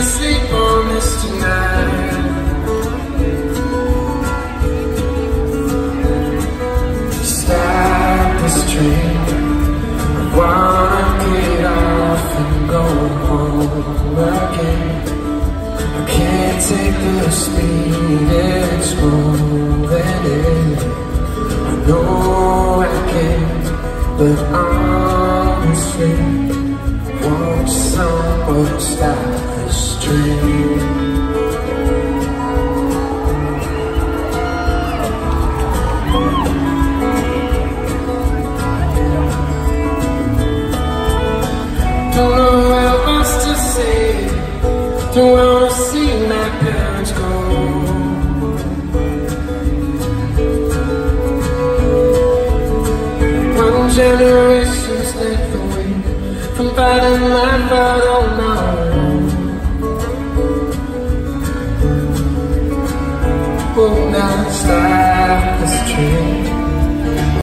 to sleep on this tonight. Stop this train, I wanna get off and go home again. I can't take the speed it's moving in. I know I can, but honestly, won't someone stop this train? Don't know what else to say. Don't wanna see my parents go. One generation's left away from fighting my fight on my own. Oh, now stop this train.